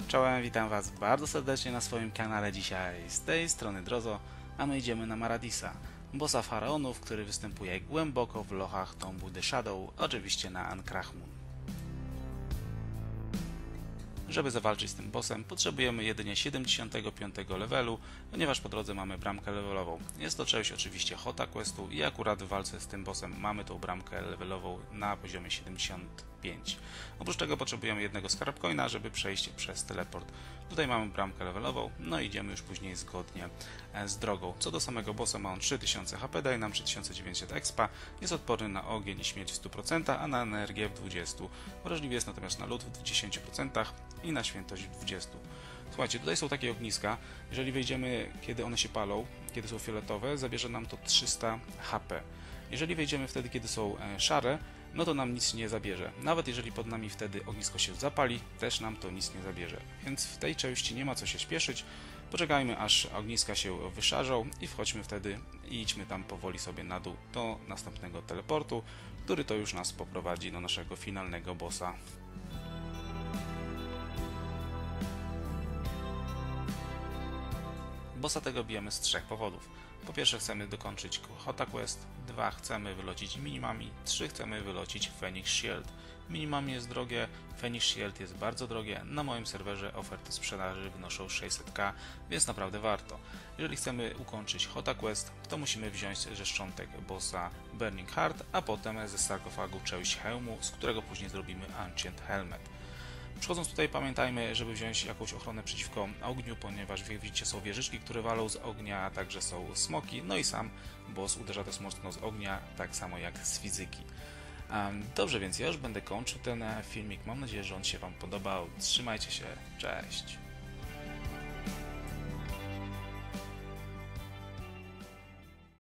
Czołem, witam Was bardzo serdecznie na swoim kanale. Dzisiaj z tej strony Drozo, a my idziemy na Maradisa, bossa faraonów, który występuje głęboko w lochach tombu The Shadow, oczywiście na An-Krahmun. Żeby zawalczyć z tym bossem, potrzebujemy jedynie 75 levelu, ponieważ po drodze mamy bramkę levelową. Jest to część oczywiście Hota Questu i akurat w walce z tym bossem mamy tą bramkę levelową na poziomie 75. Oprócz tego potrzebujemy jednego Scarab Coina, żeby przejść przez teleport. Tutaj mamy bramkę levelową, no i idziemy już później zgodnie z drogą. Co do samego bossa, ma on 3000 HP, daje nam 3900 expa, jest odporny na ogień i śmierć w 100%, a na energię w 20%. Wrażliwy jest natomiast na lód w 10% i na świętość w 20%. Słuchajcie, tutaj są takie ogniska, jeżeli wejdziemy, kiedy one się palą, kiedy są fioletowe, zabierze nam to 300 HP. Jeżeli wejdziemy wtedy, kiedy są szare, no to nam nic nie zabierze. Nawet jeżeli pod nami wtedy ognisko się zapali, też nam to nic nie zabierze. Więc w tej części nie ma co się śpieszyć. Poczekajmy, aż ogniska się wyszarzą i wchodźmy wtedy i idźmy tam powoli sobie na dół do następnego teleportu, który to już nas poprowadzi do naszego finalnego bossa. Bossa tego bijemy z trzech powodów. Po pierwsze chcemy dokończyć Hota Quest, 2 chcemy wylocić minimami, 3 chcemy wylocić Phoenix Shield. Minimami jest drogie, Phoenix Shield jest bardzo drogie, na moim serwerze oferty sprzedaży wynoszą 600k, więc naprawdę warto. Jeżeli chcemy ukończyć Hota Quest, to musimy wziąć ze szczątek bossa Burning Heart, a potem ze sarkofagu część hełmu, z którego później zrobimy Ancient Helmet. Przychodząc tutaj pamiętajmy, żeby wziąć jakąś ochronę przeciwko ogniu, ponieważ jak widzicie są wieżyczki, które walą z ognia, a także są smoki, no i sam boss uderza też mocno z ognia, tak samo jak z fizyki. Dobrze, więc ja już będę kończył ten filmik, mam nadzieję, że on się Wam podobał, trzymajcie się, cześć!